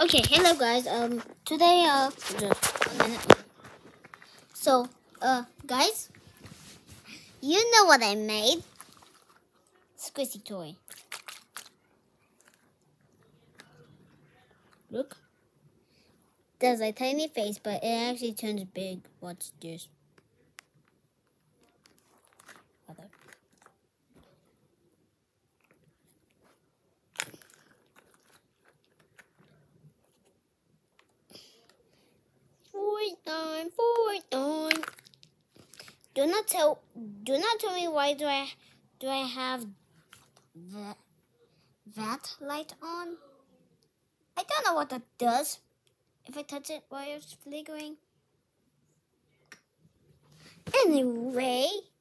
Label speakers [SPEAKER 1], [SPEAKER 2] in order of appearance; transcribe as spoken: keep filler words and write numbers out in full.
[SPEAKER 1] Okay, hello guys. Um, today uh, just a minute. So uh, guys, you know what I made? Squishy toy. Look, there's a tiny face, but it actually turns big. Watch this. Other. Fourth time, fourth time. Do not tell. Do not tell me why do I do I have that that light on? I don't know what that does. If I touch it while it's flickering. Anyway.